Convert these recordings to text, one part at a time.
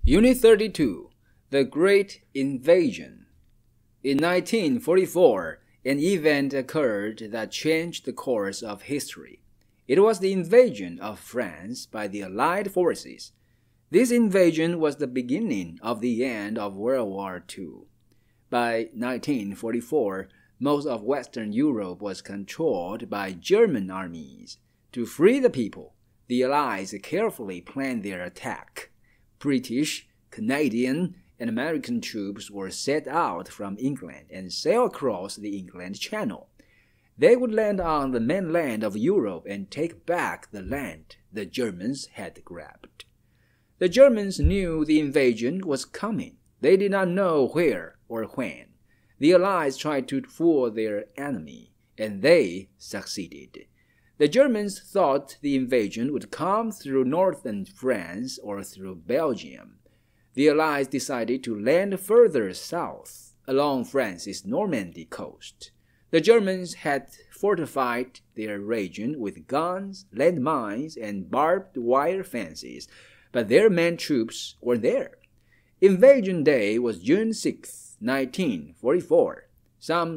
Unit 32, The Great Invasion. In 1944, an event occurred that changed the course of history. It was the invasion of France by the Allied forces. This invasion was the beginning of the end of World War II. By 1944, most of Western Europe was controlled by German armies. To free the people, the Allies carefully planned their attack. British, Canadian, and American troops were set out from England and sail across the England Channel. They would land on the mainland of Europe and take back the land the Germans had grabbed. The Germans knew the invasion was coming. They did not know where or when. The Allies tried to fool their enemy, and they succeeded. The Germans thought the invasion would come through northern France or through Belgium. The Allies decided to land further south, along France's Normandy coast. The Germans had fortified their region with guns, landmines, and barbed wire fences, but their main troops were there. Invasion Day was June 6, 1944. Some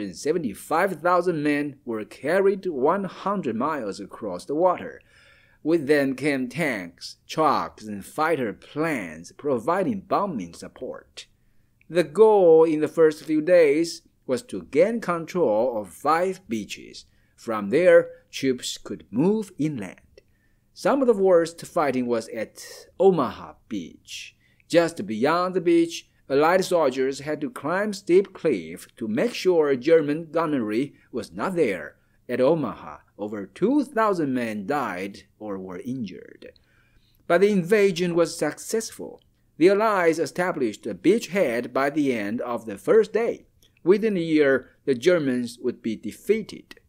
175,000 men were carried 100 miles across the water. With them came tanks, trucks, and fighter planes providing bombing support. The goal in the first few days was to gain control of 5 beaches. From there, troops could move inland. Some of the worst fighting was at Omaha Beach. Just beyond the beach, Allied soldiers had to climb steep cliff to make sure German gunnery was not there. At Omaha, over 2,000 men died or were injured. But the invasion was successful. The Allies established a beachhead by the end of the first day. Within a year, the Germans would be defeated.